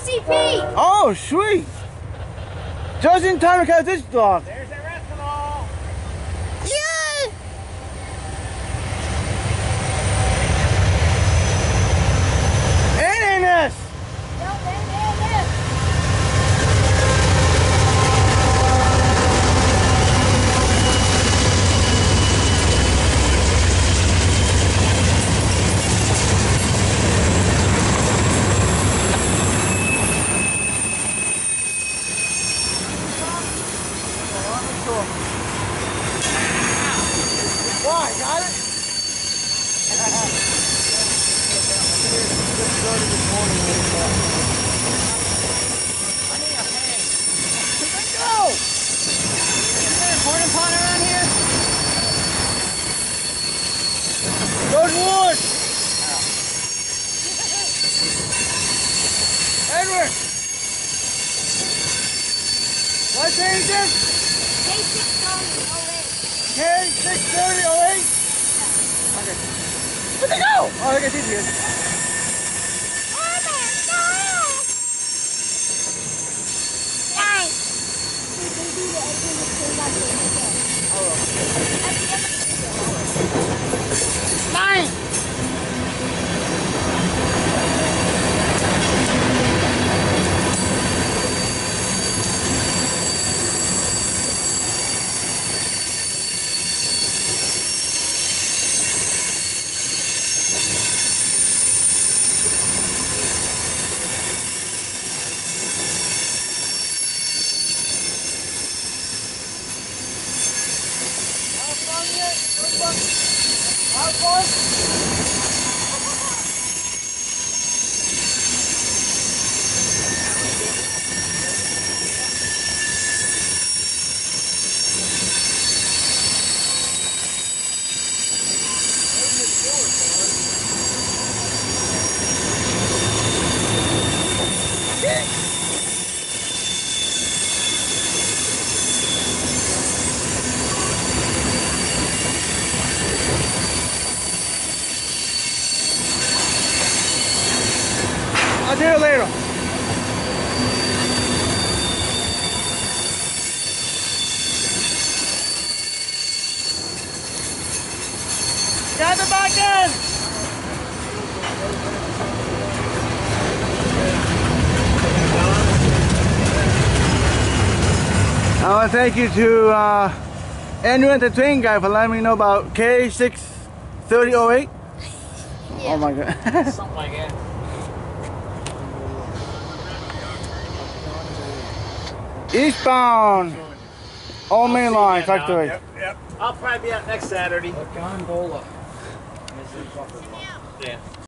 CP! Oh, sweet! Just in time to catch this dog. There's our ethanol. Yay! And in this! Why? Got it? Just started this morning. I need a hang. Let's go! Is there a porta pot around here? Good wood! Edward! What day is this? K630-08. K630-08? Okay. Where'd they go? Oh, look at these guys. Oh my God! Nice. Nine! I'll do it later. Got the back end. I want to thank you to Andrew and the Twin Guy for letting me know about K630-08. Yeah. Oh my God. Something like that. Eastbound. All main line, factory. Yep. I'll probably be out next Saturday. Gondola. Yeah.